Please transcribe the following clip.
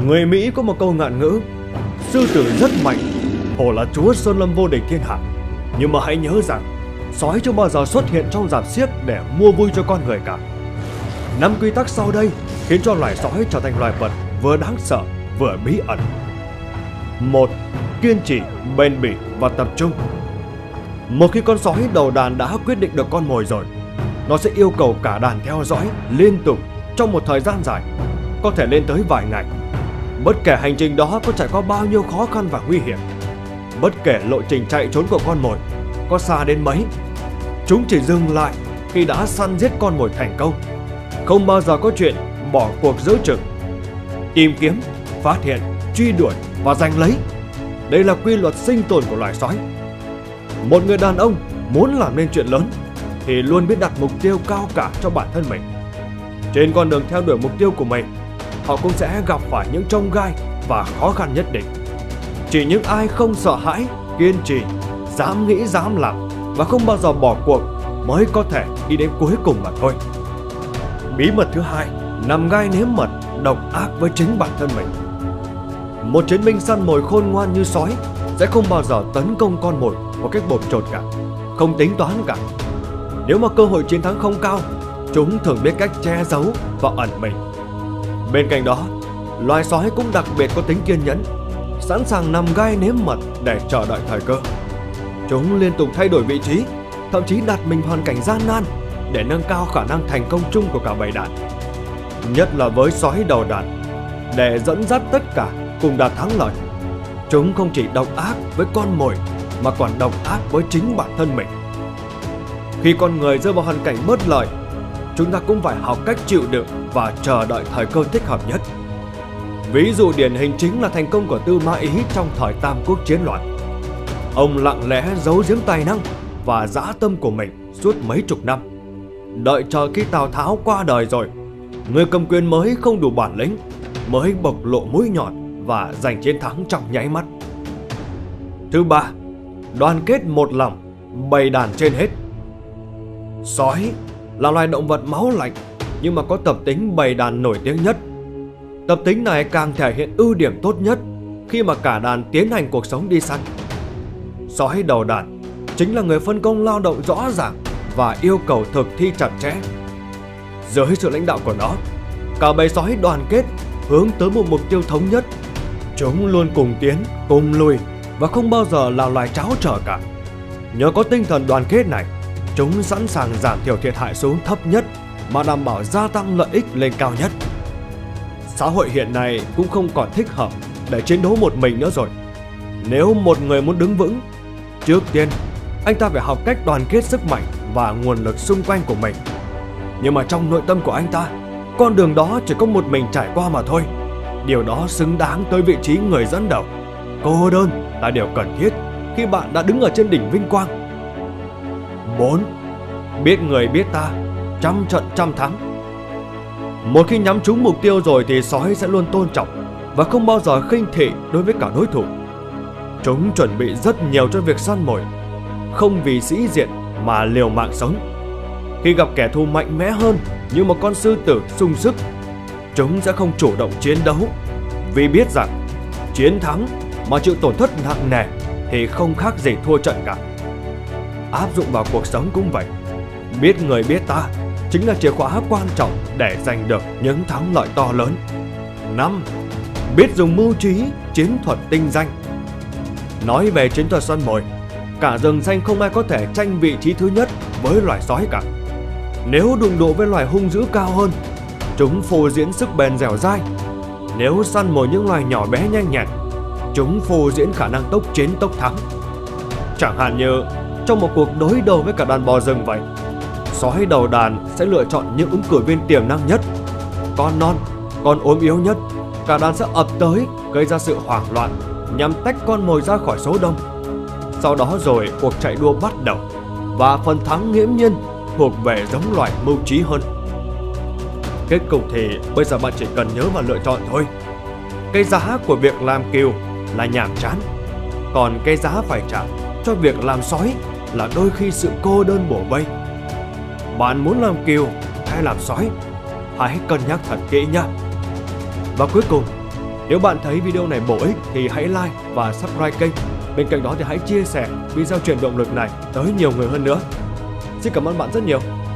Người Mỹ có một câu ngạn ngữ: sư tử rất mạnh, hổ là chúa sơn lâm vô địch thiên hạ. Nhưng mà hãy nhớ rằng sói chưa bao giờ xuất hiện trong rạp xiếc để mua vui cho con người cả. 5 quy tắc sau đây khiến cho loài sói trở thành loài vật vừa đáng sợ vừa bí ẩn. 1. Kiên trì, bền bỉ và tập trung. Một khi con sói đầu đàn đã quyết định được con mồi rồi, nó sẽ yêu cầu cả đàn theo dõi liên tục trong một thời gian dài, có thể lên tới vài ngày. Bất kể hành trình đó có trải qua bao nhiêu khó khăn và nguy hiểm, bất kể lộ trình chạy trốn của con mồi có xa đến mấy, chúng chỉ dừng lại khi đã săn giết con mồi thành công, không bao giờ có chuyện bỏ cuộc giữa chừng. Tìm kiếm, phát hiện, truy đuổi và giành lấy, đây là quy luật sinh tồn của loài sói. Một người đàn ông muốn làm nên chuyện lớn thì luôn biết đặt mục tiêu cao cả cho bản thân mình. Trên con đường theo đuổi mục tiêu của mình, họ cũng sẽ gặp phải những chông gai và khó khăn nhất định. Chỉ những ai không sợ hãi, kiên trì, dám nghĩ dám làm và không bao giờ bỏ cuộc mới có thể đi đến cuối cùng mà thôi. Bí mật thứ hai, nằm gai nếm mật, độc ác với chính bản thân mình. Một chiến binh săn mồi khôn ngoan như sói sẽ không bao giờ tấn công con mồi một cách bột chột cả, không tính toán cả. Nếu mà cơ hội chiến thắng không cao, chúng thường biết cách che giấu và ẩn mình. Bên cạnh đó, loài sói cũng đặc biệt có tính kiên nhẫn, sẵn sàng nằm gai nếm mật để chờ đợi thời cơ. Chúng liên tục thay đổi vị trí, thậm chí đặt mình hoàn cảnh gian nan để nâng cao khả năng thành công chung của cả bầy đàn. Nhất là với sói đầu đàn, để dẫn dắt tất cả cùng đạt thắng lợi, chúng không chỉ độc ác với con mồi mà còn độc ác với chính bản thân mình. Khi con người rơi vào hoàn cảnh bất lợi, chúng ta cũng phải học cách chịu đựng và chờ đợi thời cơ thích hợp nhất. Ví dụ điển hình chính là thành công của Tư Mã Ý trong thời Tam Quốc chiến loạn. Ông lặng lẽ giấu giếm tài năng và dã tâm của mình suốt mấy chục năm, đợi chờ khi Tào Tháo qua đời rồi, người cầm quyền mới không đủ bản lĩnh mới bộc lộ mũi nhọn và giành chiến thắng trong nháy mắt. Thứ ba, đoàn kết một lòng, bầy đàn trên hết. Sói là loài động vật máu lạnh nhưng mà có tập tính bầy đàn nổi tiếng nhất. Tập tính này càng thể hiện ưu điểm tốt nhất khi mà cả đàn tiến hành cuộc sống đi săn. Sói đầu đàn chính là người phân công lao động rõ ràng và yêu cầu thực thi chặt chẽ. Dưới sự lãnh đạo của nó, cả bầy sói đoàn kết hướng tới một mục tiêu thống nhất. Chúng luôn cùng tiến, cùng lùi và không bao giờ là loài tráo trở cả. Nhờ có tinh thần đoàn kết này, chúng sẵn sàng giảm thiểu thiệt hại xuống thấp nhất mà đảm bảo gia tăng lợi ích lên cao nhất. Xã hội hiện nay cũng không còn thích hợp để chiến đấu một mình nữa rồi. Nếu một người muốn đứng vững, trước tiên anh ta phải học cách đoàn kết sức mạnh và nguồn lực xung quanh của mình. Nhưng mà trong nội tâm của anh ta, con đường đó chỉ có một mình trải qua mà thôi. Điều đó xứng đáng tới vị trí người dẫn đầu. Cô đơn là điều cần thiết khi bạn đã đứng ở trên đỉnh vinh quang. 4. Biết người biết ta, trăm trận trăm thắng. Một khi nhắm trúng mục tiêu rồi thì sói sẽ luôn tôn trọng và không bao giờ khinh thị đối với cả đối thủ. Chúng chuẩn bị rất nhiều cho việc săn mồi, không vì sĩ diện mà liều mạng sống. Khi gặp kẻ thù mạnh mẽ hơn như một con sư tử sung sức, chúng sẽ không chủ động chiến đấu, vì biết rằng chiến thắng mà chịu tổn thất nặng nề thì không khác gì thua trận cả. Áp dụng vào cuộc sống cũng vậy. Biết người biết ta chính là chìa khóa quan trọng để giành được những thắng lợi to lớn. 5. Biết dùng mưu trí, chiến thuật tinh danh. Nói về chiến thuật săn mồi, cả rừng xanh không ai có thể tranh vị trí thứ nhất với loài sói cả. Nếu đụng độ với loài hung dữ cao hơn, chúng phô diễn sức bền dẻo dai. Nếu săn mồi những loài nhỏ bé nhanh nhẹn, chúng phô diễn khả năng tốc chiến tốc thắng. Chẳng hạn như trong một cuộc đối đầu với cả đàn bò rừng vậy, sói đầu đàn sẽ lựa chọn những ứng cử viên tiềm năng nhất. Con non, con ốm yếu nhất, cả đàn sẽ ập tới gây ra sự hoảng loạn nhằm tách con mồi ra khỏi số đông. Sau đó rồi cuộc chạy đua bắt đầu và phần thắng nghiễm nhiên thuộc về giống loài mưu trí hơn. Kết cục thì bây giờ bạn chỉ cần nhớ và lựa chọn thôi. Cái giá của việc làm cừu là nhàm chán, còn cái giá phải trả cho việc làm sói là đôi khi sự cô đơn bủa vây. Bạn muốn làm cừu hay làm sói? Hãy cân nhắc thật kỹ nhé. Và cuối cùng, Nếu bạn thấy video này bổ ích thì hãy like và subscribe kênh. Bên cạnh đó thì hãy chia sẻ video truyền động lực này tới nhiều người hơn nữa. Xin cảm ơn bạn rất nhiều.